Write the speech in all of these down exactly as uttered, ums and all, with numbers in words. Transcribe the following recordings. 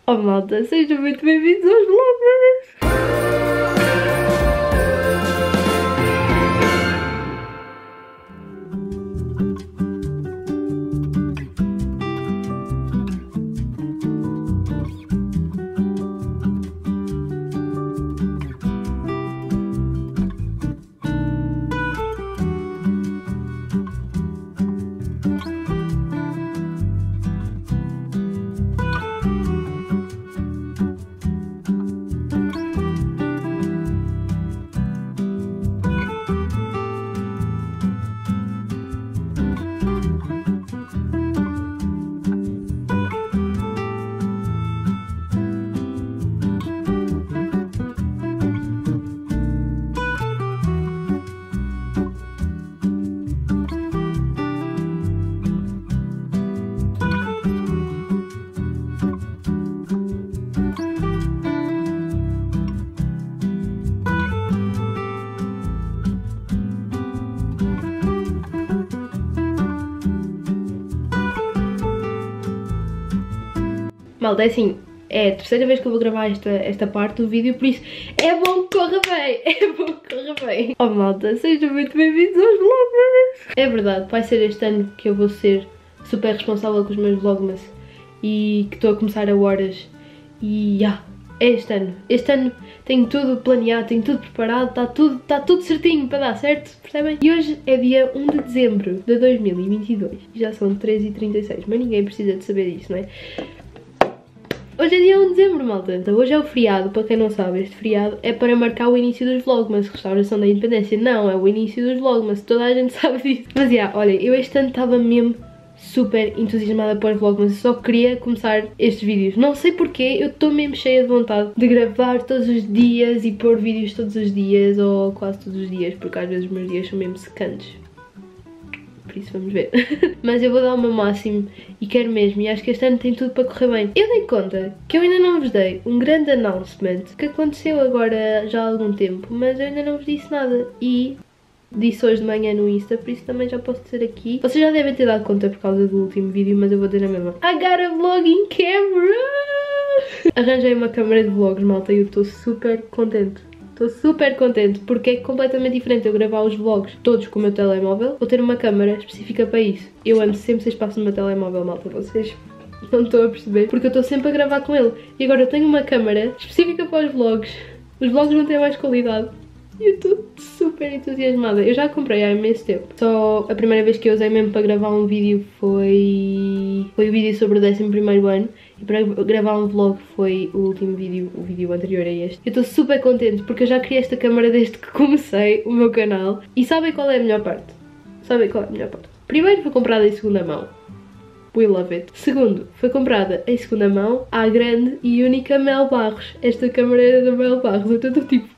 Oh malta, sejam muito bem-vindos aos Vloggmas! Malta, é assim, é a terceira vez que eu vou gravar esta, esta parte do vídeo, por isso é bom que corra bem, é bom que corra bem. Oh malta, sejam muito bem-vindos aos Vlogmas! É verdade, vai ser este ano que eu vou ser super responsável com os meus Vlogmas e que estou a começar a horas e já, yeah, é este ano. Este ano tenho tudo planeado, tenho tudo preparado, está tudo, tá tudo certinho para dar certo, percebem? E hoje é dia um de dezembro de dois mil e vinte e dois, já são treze e trinta e seis, mas ninguém precisa de saber disso, não é? Hoje é dia um de dezembro, malta. Então, hoje é o feriado, para quem não sabe, este feriado é para marcar o início dos Vlogmas, restauração da independência. Não, é o início dos Vlogmas, toda a gente sabe disso. Mas, já, yeah, olha, eu este ano estava mesmo super entusiasmada para os Vlogmas, eu só queria começar estes vídeos. Não sei porquê, eu estou mesmo cheia de vontade de gravar todos os dias e pôr vídeos todos os dias, ou quase todos os dias, porque às vezes os meus dias são mesmo secantes. Por isso vamos ver. Mas eu vou dar o meu máximo e quero mesmo, e acho que este ano tem tudo para correr bem. Eu dei conta que eu ainda não vos dei um grande announcement que aconteceu agora já há algum tempo, mas eu ainda não vos disse nada e disse hoje de manhã no Insta, por isso também já posso dizer aqui. Vocês já devem ter dado conta por causa do último vídeo, mas eu vou dizer na mesma. I got a vlogging camera! Arranjei uma câmera de vlogs, malta, e eu estou super contente. Estou super contente porque é completamente diferente eu gravar os vlogs todos com o meu telemóvel ou ter uma câmera específica para isso. Eu ando sempre sem espaço no meu telemóvel, malta, vocês não estão a perceber, porque eu estou sempre a gravar com ele. E agora eu tenho uma câmera específica para os vlogs. Os vlogs vão ter mais qualidade. E eu estou super entusiasmada. Eu já comprei há imenso tempo. Só a primeira vez que eu usei mesmo para gravar um vídeo foi... Foi o vídeo sobre o décimo primeiro ano. E para gravar um vlog foi o último vídeo, o vídeo anterior a este. Eu estou super contente porque eu já queria esta câmera desde que comecei o meu canal. E sabem qual é a melhor parte? Sabem qual é a melhor parte? Primeiro, foi comprada em segunda mão. We love it. Segundo, foi comprada em segunda mão à grande e única Mel Barros. Esta câmera era da Mel Barros. Então estou tipo...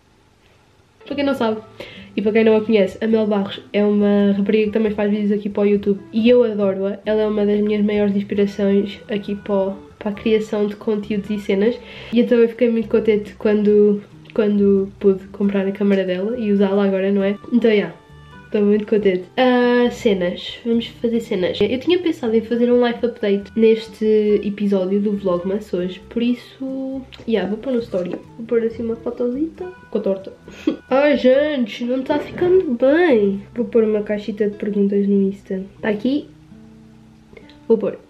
Para quem não sabe e para quem não a conhece, a Mel Barros é uma rapariga que também faz vídeos aqui para o YouTube e eu adoro-a. Ela é uma das minhas maiores inspirações aqui para, o, para a criação de conteúdos e cenas. E então eu fiquei muito contente quando, quando pude comprar a câmera dela e usá-la agora, não é? Então, já, yeah, estou muito contente. Uh, cenas, vamos fazer cenas. Eu tinha pensado em fazer um live update neste episódio do Vlogmas hoje, por isso, já, yeah, vou pôr no story. Vou pôr assim uma fotosita com a torta. Ai, gente, não está ficando bem. Vou pôr uma caixita de perguntas no Insta. Está aqui. Vou pôr.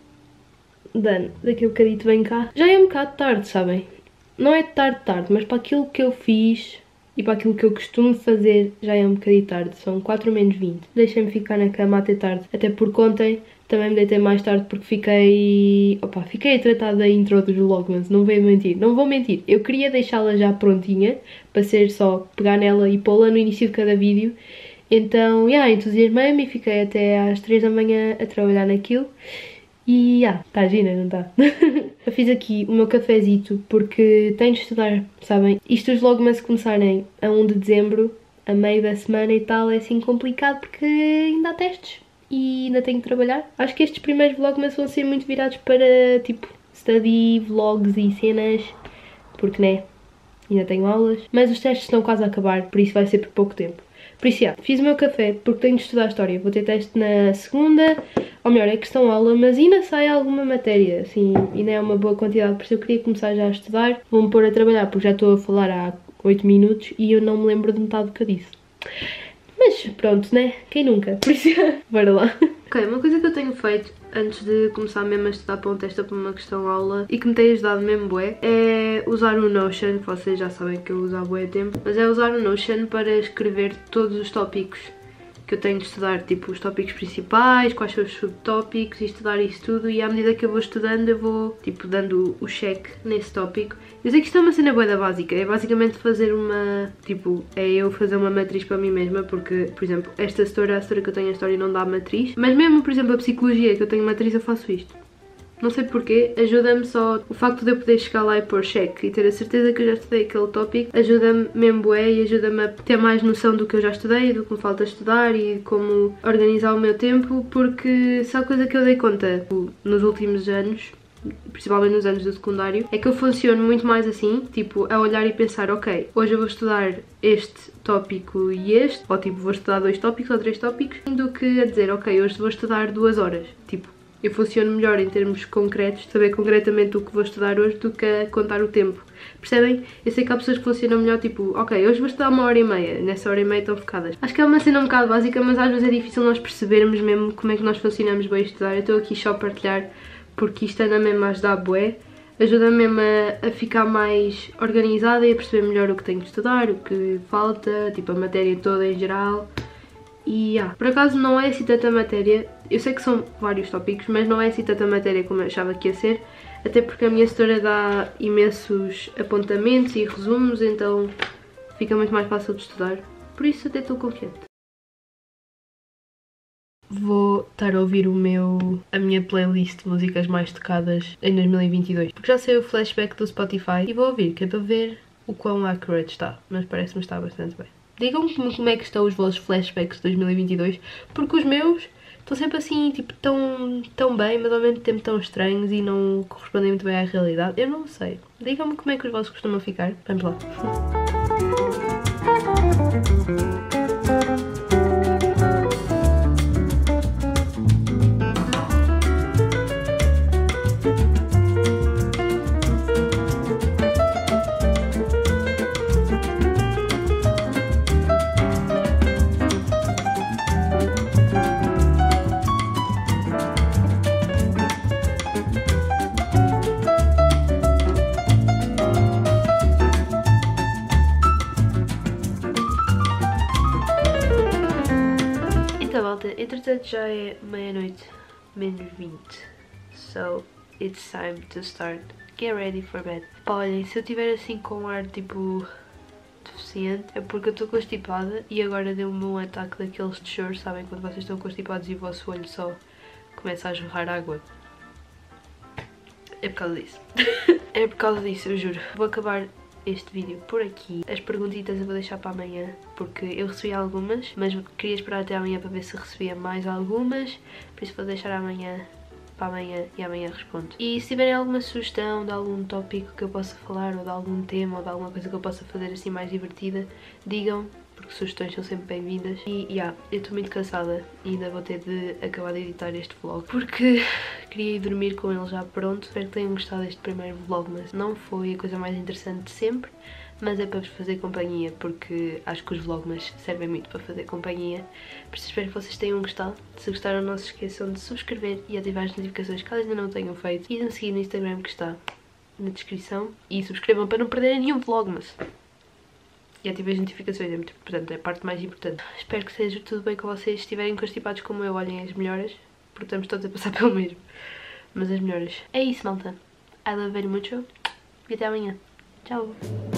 Dan, daqui a bocadito vem cá. Já é um bocado tarde, sabem? Não é tarde, tarde, mas para aquilo que eu fiz e para aquilo que eu costumo fazer já é um bocadinho tarde. São quatro menos vinte. Deixem-me ficar na cama até tarde. Até porque ontem também me deitei mais tarde porque fiquei... Opa, fiquei a tratar da intro dos Vlogmas, não vou mentir. Não vou mentir. Eu queria deixá-la já prontinha, para ser só pegar nela e pô-la no início de cada vídeo. Então, já, yeah, entusiasmei-me e fiquei até às três da manhã a trabalhar naquilo. E, já, yeah, está gira, não está? Eu fiz aqui o meu cafezito porque tenho de estudar, sabem? Isto os Vlogmas começarem a um de dezembro, a meio da semana e tal, é assim complicado porque ainda há testes. E ainda tenho que trabalhar. Acho que estes primeiros Vlogmas vão ser muito virados para, tipo, study, vlogs e cenas, porque, né, ainda tenho aulas. Mas os testes estão quase a acabar, por isso vai ser por pouco tempo. Por isso, já, fiz o meu café porque tenho de estudar História. Vou ter teste na segunda, ou melhor, é questão aula, mas ainda sai alguma matéria, assim, ainda é uma boa quantidade, por isso eu queria começar já a estudar. Vou-me pôr a trabalhar porque já estou a falar há oito minutos e eu não me lembro de metade do que eu disse. Mas pronto, né? Quem nunca? Por isso, bora lá. Ok, uma coisa que eu tenho feito antes de começar mesmo a estudar para um teste ou para uma questão aula e que me tem ajudado mesmo bué, é usar o Notion, que vocês já sabem que eu uso há bué tempo, mas é usar o Notion para escrever todos os tópicos que eu tenho de estudar, tipo os tópicos principais, quais são os subtópicos e estudar isso tudo, e à medida que eu vou estudando eu vou tipo dando o check nesse tópico. Eu sei que isto é uma cena bué da básica, é basicamente fazer uma, tipo, é eu fazer uma matriz para mim mesma, porque, por exemplo, esta história, a história que eu tenho a história não dá matriz, mas mesmo, por exemplo, a psicologia que eu tenho matriz eu faço isto. Não sei porquê, ajuda-me só o facto de eu poder chegar lá e pôr check e ter a certeza que eu já estudei aquele tópico, ajuda-me mesmo bué e ajuda-me a ter mais noção do que eu já estudei, do que me falta estudar e como organizar o meu tempo, porque só a coisa que eu dei conta nos últimos anos, principalmente nos anos do secundário, é que eu funciono muito mais assim, tipo, a olhar e pensar, ok, hoje eu vou estudar este tópico e este, ou tipo, vou estudar dois tópicos ou três tópicos, do que a dizer, ok, hoje vou estudar duas horas, tipo, eu funciono melhor em termos concretos, saber concretamente o que vou estudar hoje do que a contar o tempo. Percebem? Eu sei que há pessoas que funcionam melhor, tipo, ok, hoje vou estudar uma hora e meia, nessa hora e meia estão focadas. Acho que é uma cena um bocado básica, mas às vezes é difícil nós percebermos mesmo como é que nós funcionamos bem a estudar. Eu estou aqui só a partilhar porque isto anda mesmo a ajudar a bué. Ajuda mesmo a, a ficar mais organizada e a perceber melhor o que tenho de estudar, o que falta, tipo a matéria toda em geral. E yeah, por acaso não é assim tanta matéria, eu sei que são vários tópicos, mas não é assim tanta matéria como eu achava que ia ser, até porque a minha setora dá imensos apontamentos e resumos, então fica muito mais fácil de estudar, por isso até estou confiante. Vou estar a ouvir o meu, a minha playlist de músicas mais tocadas em dois mil e vinte e dois, porque já saiu o flashback do Spotify e vou ouvir, que é para ver o quão accurate está, mas parece-me estar bastante bem. Digam-me como é que estão os vossos flashbacks de dois mil e vinte e dois, porque os meus estão sempre assim, tipo, tão, tão bem, mas ao mesmo tempo tão estranhos e não correspondem muito bem à realidade. Eu não sei. Digam-me como é que os vossos costumam ficar. Vamos lá. Entretanto já é meia-noite menos vinte, so it's time to start, get ready for bed. Pá, olhem, se eu estiver assim com ar tipo deficiente é porque eu estou constipada e agora deu-me um ataque daqueles de choro, sabem, quando vocês estão constipados e o vosso olho só começa a jorrar água. É por causa disso. É por causa disso, eu juro. Vou acabar este vídeo por aqui. As perguntitas eu vou deixar para amanhã, porque eu recebi algumas, mas queria esperar até amanhã para ver se recebia mais algumas, por isso vou deixar amanhã para amanhã e amanhã respondo. E se tiverem alguma sugestão de algum tópico que eu possa falar, ou de algum tema, ou de alguma coisa que eu possa fazer assim mais divertida, digam, porque sugestões são sempre bem-vindas. E, já, yeah, eu estou muito cansada e ainda vou ter de acabar de editar este vlog, porque queria ir dormir com ele já pronto. Espero que tenham gostado deste primeiro vlog, mas não foi a coisa mais interessante de sempre, mas é para vos fazer companhia, porque acho que os vlogmas servem muito para fazer companhia. Por isso espero que vocês tenham gostado. Se gostaram, não se esqueçam de subscrever e ativar as notificações caso ainda não tenham feito, e de me seguir no Instagram que está na descrição, e subscrevam para não perderem nenhum vlogmas. E ativei as notificações, é muito importante, é a parte mais importante. Espero que seja tudo bem com vocês. Se estiverem constipados como eu, olhem as melhoras, porque estamos todos a passar pelo mesmo. Mas as melhoras. É isso, malta. I love very much. E até amanhã. Tchau.